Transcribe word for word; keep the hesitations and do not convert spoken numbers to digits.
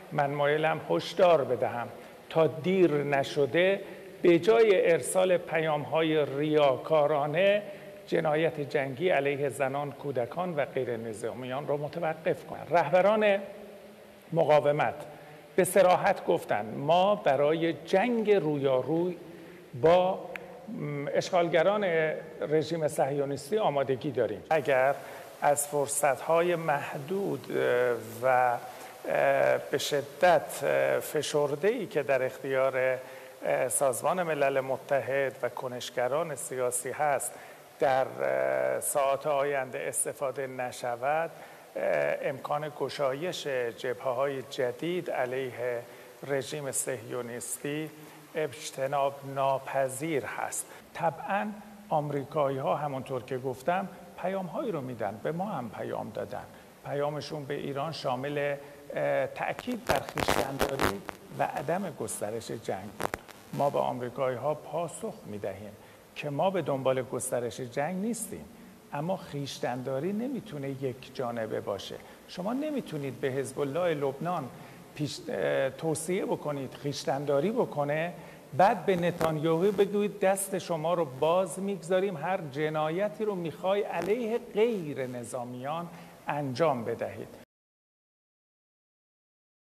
من مایلم هشدار بدهم تا دیر نشده به جای ارسال پیام‌های ریاکارانه جنایت جنگی علیه زنان، کودکان و غیر نظامیان را متوقف کنند. رهبران مقاومت به صراحت گفتند ما برای جنگ رویاروی با اشغالگران رژیم صهیونیستی آمادگی داریم. اگر از فرصت‌های محدود و به شدت فشرده‌ای که در اختیار سازمان ملل متحد و کنشگران سیاسی هست در ساعات آینده استفاده نشود، امکان گشایش جبهه‌های جدید علیه رژیم صهیونیستی اجتناب ناپذیر هست. طبعاً آمریکایی‌ها همونطور که گفتم پیام‌هایی رو میدن، به ما هم پیام دادن. پیامشون به ایران شامل تأکید بر خویشتن‌داری و عدم گسترش جنگ بود. ما به آمریکایی‌ها پاسخ میدهیم که ما به دنبال گسترش جنگ نیستیم، اما خویشتن‌داری نمیتونه یک جانبه باشه. شما نمیتونید به حزب الله لبنان پیش توصیه بکنید خویشتن‌داری بکنه، بعد به نتانیاهو بگویید دست شما رو باز میگذاریم هر جنایتی رو میخوای علیه غیر نظامیان انجام بدهید.